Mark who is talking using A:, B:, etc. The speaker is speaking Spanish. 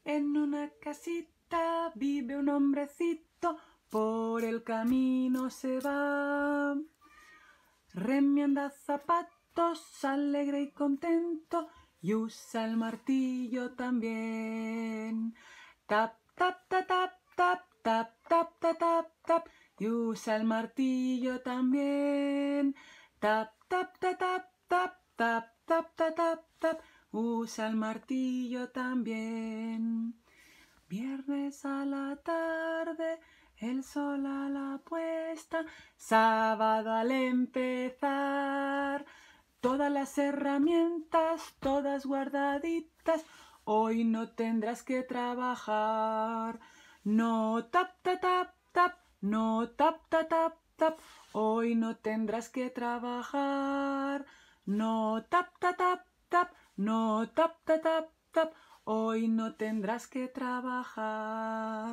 A: En una casita vive un hombrecito, por el camino se va. Remienda zapatos, alegre y contento, y usa el martillo también. Tap, tap, tap, tap, tap, tap, tap, tap, tap, tap, y usa el martillo también. Tap, tap, tap, tap, tap, tap, tap, tap, tap, tap, usa el martillo también. Viernes a la tarde, el sol a la puesta, sábado al empezar. Todas las herramientas, todas guardaditas, hoy no tendrás que trabajar. No tap, tap, tap, tap, no tap, tap, tap, tap, hoy no tendrás que trabajar. No tap, tap, tap, tap, no tap, tap, tap, tap, hoy no tendrás que trabajar.